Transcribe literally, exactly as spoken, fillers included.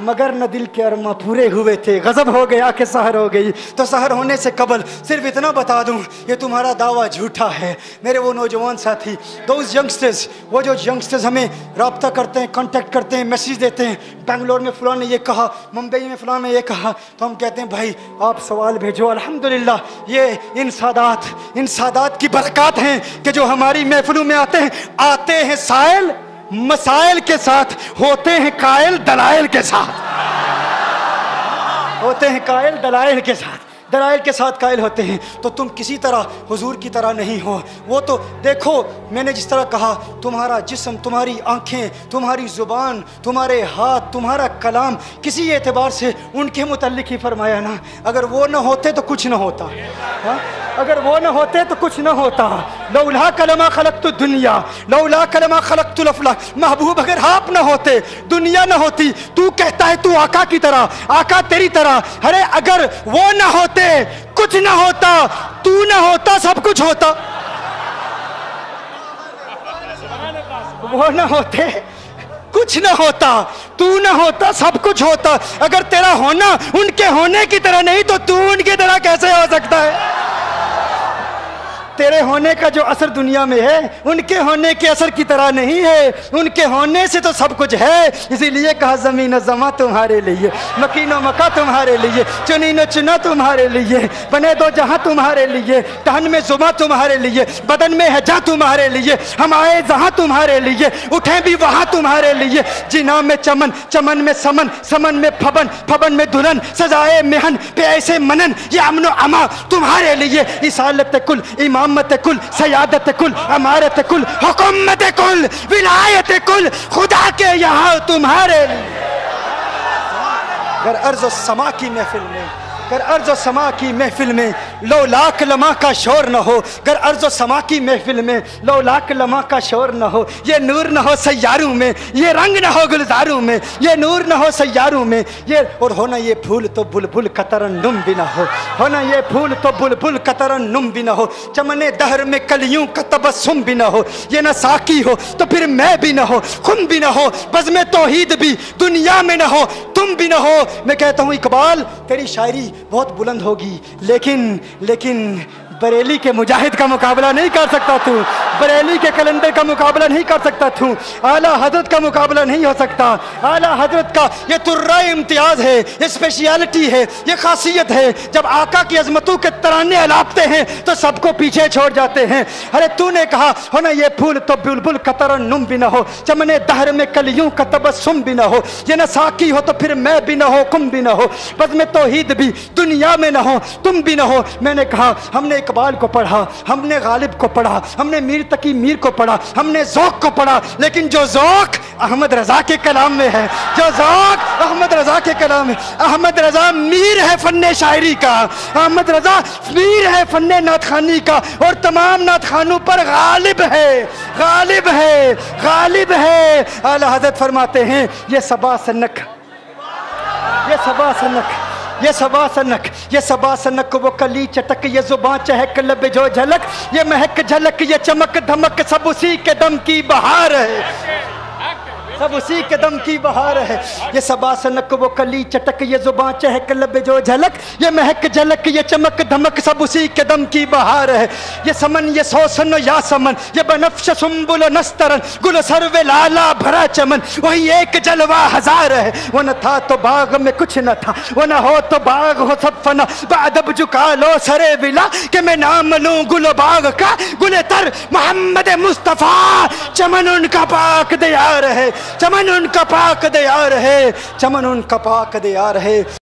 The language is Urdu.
مگر نہ دل کے ارما پورے ہوئے تھے، غضب ہو گیا کہ سحر ہو گئی۔ تو سحر ہونے سے قبل صرف اتنا بتا دوں، یہ تمہارا دعویٰ جھوٹا ہے میرے وہ نوجوان ساتھی، دوز ینگسٹرز، وہ جو ینگسٹرز ہمیں رابطہ کرتے ہیں، کانٹیکٹ کرتے ہیں، میسیج دیتے ہیں، بنگلور میں فلاں نے یہ کہا، ممبئی میں فلاں نے یہ کہا، تو ہم کہتے ہیں بھائی آپ سوال بھیجو۔ الحمدللہ یہ ان سادات ان سادات کی برکات ہیں کہ جو ہماری محفلوں میں آتے ہیں آتے ہیں سائل مسائل کے ساتھ، ہوتے ہیں قائل دلائل کے ساتھ، ہوتے ہیں قائل دلائل کے ساتھ، دلائل کے ساتھ قائل ہوتے ہیں۔ تو تم کسی طرح حضور کی طرح نہیں ہو۔ وہ تو دیکھو میں نے جس طرح کہا، تمہارا جسم، تمہاری آنکھیں، تمہاری زبان، تمہارے ہاتھ، تمہارا کلام، کسی اعتبار سے ان کے متعلق ہی فرمایا نا، اگر وہ نہ ہوتے تو کچھ نہ ہوتا، ہاں؟ اگر وہ نہ ہوتے تو کچھ نہ ہوتا۔ لولا کلمہ خلقت الدنیا لولا کلمہ خلقت الافلاک، محبوب اگر آپ نہ ہوتے دنیا نہ ہوتی۔ تو کہتا ہے تو آقا کی طرح، آقا تیری طرح، ارے اگر وہ نہ ہوتے کچھ نہ ہوتا، تو نہ ہوتا سب کچھ ہوتا۔ وہ نہ ہوتے کچھ نہ ہوتا، تو نہ ہوتا سب کچھ ہوتا۔ اگر تیرا ہونا ان کے ہونے کی طرح نہیں تو تو ان کی طرح کیسے ہو سکتا ہے؟ تیرے ہونے کا جو اثر دنیا میں ہے ان کے ہونے کے اثر کی طرح نہیں ہے، ان کے ہونے سے تو سب کچھ ہے۔ اسی لیے کہا زمین و زماں تمہارے لیے، مکین و مکہ تمہارے لیے، چنین و چنا تمہارے لیے، بنے دو جہاں تمہارے لیے، تہن میں زما تمہارے لیے، بدن میں ہے جاں تمہارے لیے، ہم آئے جہاں تمہارے لیے، اٹھیں بھی وہاں تمہارے لیے۔ جنا میں چمن، چمن میں سمن، سمن میں پھبن، پھبن میں دلہن، سزائے مہن پہ ایسے منن، یہ امن و اما تمہارے لیے۔ رسالت کل، امامت کل، سیادت کل، امارت کل، حکومت کل، ولایت کل، خدا کے یہاں تمہارے لیے۔ گر ارض و سما کی محفل میں، گر ارض و سما کی محفل میں لو لاکھ لمحہ کا شور نہ ہو، گر ارض و سما کی محفل میں لو لاکھ لمحہ کا شور نہ ہو، یہ نور نہ ہو سیاروں میں، یہ رنگ نہ ہو گلزاروں میں، یہ نور نہ ہو سیاروں میں، یہ اور ہونا یہ پھول تو بلبل کا ترنم بھی نہ ہو، ہونا یہ پھول تو بلبل کا ترنم بھی نہ ہو، چمن دہر میں کلیوں کا تبسم بھی نہ ہو، یہ نہ ساقی ہو تو پھر میں بھی نہ ہو، خم بھی نہ ہو، بزم توحید بھی دنیا میں نہ ہو، تم بھی نہ ہو۔ میں کہتا ہوں اقبال تیری شاعری بہت بلند ہوگی، لیکن لیکن بریلی کے مجاہد کا مقابلہ نہیں کر سکتا تو، بریلی کے کلندر کا مقابلہ نہیں کر سکتا تو، اعلیٰ حضرت کا مقابلہ نہیں ہو سکتا۔ اعلیٰ حضرت کا یہ ترہ امتیاز ہے، یہ اسپیشیالٹی ہے، یہ خاصیت ہے، جب آقا کی عظمتوں کے ترانے الاپتے ہیں تو سب کو پیچھے چھوڑ جاتے ہیں۔ ارے تو نے کہا ہونا یہ پھول تو بلبل کا ترنم بھی نہ ہو، چمن دہر میں کلیوں کا تبسم بھی نہ ہو، یہ نہ ساقی ہو تو پھر میں بھی نہ ہو، کم بھی نہ ہو، بزم توحید بھی دنیا میں نہ ہو، تم بھی نہ ہو۔ میں نے کہا ہم نے اقبال کو پڑھا، ہم نے غالب کو پڑھا، ہم نے میر تقی میر کو پڑھا، ہم نے ذوق کو پڑھا، لیکن جو ذوق احمد رضا کے کلام میں ہے، جو ذوق احمد رضا کے کلام میں، احمد رضا میر ہے فن شاعری کا، احمد رضا میر ہے فن نعت خوانی کا، اور تمام نعت خوانوں پر غالب ہے، غالب ہے، غالب ہے۔ اعلیٰ حضرت فرماتے ہیں یہ صبا سنک، یہ صبا سنک، یہ صبا سنک، یہ صبا سنک، وہ کلی چٹک، یہ زباں چہک، لب جو جھلک، یہ مہک جھلک، یہ چمک دھمک، سب اسی کے دم کی بہار ہے، سب اسی کے دم کی بہار ہے۔ یہ صبا سنک، وہ کلی چٹک، یہ زباں چہک، لب جو جھلک، یہ مہک جھلک، یہ چمک دھمک، سب اسی کے دم کی بہار ہے۔ یہ سمن، یہ سوسن یا سمن، یہ بنفش سنبل و نسترن، گل سرو لالا بھرا چمن، وہی ایک جلوہ ہزار ہے۔ وہ نہ تھا تو باغ میں کچھ نہ تھا، وہ نہ ہو تو باغ ہو سب فنا، بادب جھکا لو سرے ولا کہ میں نام لوں گل و باغ کا، گل تر محمد مصطفیٰ، چمن ان کا پاک دیار ہے، چمن ان کا پاک دیار ہے، چمن ان کا پاک دیار ہے۔